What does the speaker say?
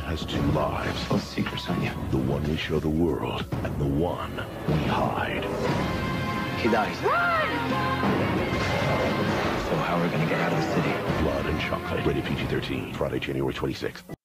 has two lives. Both secrets on you. The one we show the world, and the one we hide. He dies. Run! So how are we gonna get out of the city? Blood and Chocolate. Rated PG-13. Friday, January 26th.